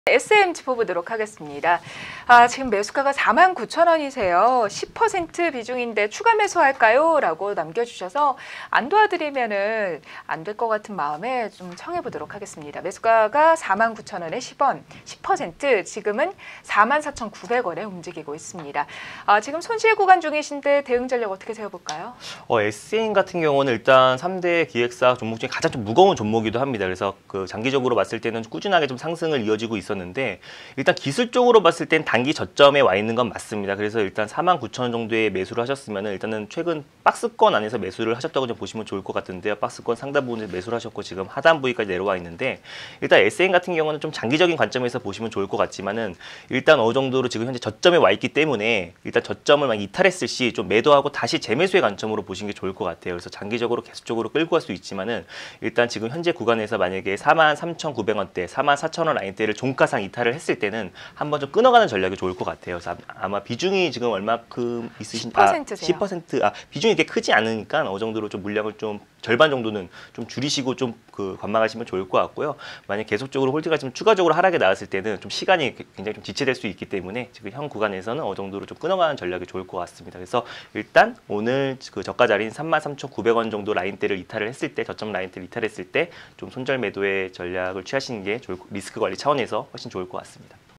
SM 짚어보도록 하겠습니다. 지금 매수가가 49,000원이세요. 10% 비중인데 추가 매수할까요? 라고 남겨주셔서 안 도와드리면은 안 될 것 같은 마음에 좀 청해보도록 하겠습니다. 매수가가 49,000원에 10원, 10% 지금은 44,900원에 움직이고 있습니다. 지금 손실 구간 중이신데 대응 전략 어떻게 세워볼까요? SM 같은 경우는 일단 3대 기획사 종목 중에 가장 좀 무거운 종목이기도 합니다. 그래서 그 장기적으로 봤을 때는 꾸준하게 좀 상승을 이어지고 있었는데 일단 기술적으로 봤을 땐 단기 저점에 와 있는 건 맞습니다. 그래서 일단 49,000원 정도에 매수를 하셨으면 일단은 최근 박스권 안에서 매수를 하셨다고 좀 보시면 좋을 것 같은데요. 박스권 상단 부분에 매수를 하셨고 지금 하단 부위까지 내려와 있는데 일단 SM 같은 경우는 좀 장기적인 관점에서 보시면 좋을 것 같지만은 일단 어느 정도로 지금 현재 저점에 와 있기 때문에 일단 저점을 막 이탈했을 시 좀 매도하고 다시 재매수의 관점으로 보시는 게 좋을 것 같아요. 그래서 장기적으로 계속적으로 끌고 갈 수 있지만은 일단 지금 현재 구간에서 만약에 43,900원대, 44,000원 라인대를 종가상 이탈을 했을 때는 한번 좀 끊어가는 전략이 좋을 것 같아요. 그래서 아마 비중이 지금 얼마큼 있으신 10%세요. 10% 비중이 이렇게 크지 않으니까 어느 정도로 좀 물량을 좀 절반 정도는 좀 줄이시고 좀 그 관망하시면 좋을 것 같고요. 만약 계속적으로 홀드가 좀 추가적으로 하락에 나왔을 때는 좀 시간이 굉장히 좀 지체될 수 있기 때문에 지금 현 구간에서는 어느 정도로 좀 끊어가는 전략이 좋을 것 같습니다. 그래서 일단 오늘 그 저가 자리인 33,900원 정도 라인대를 이탈을 했을 때 저점 라인대를 이탈했을 때 좀 손절 매도의 전략을 취하시는 게 리스크 관리 차원에서 훨씬 좋을 것 같습니다.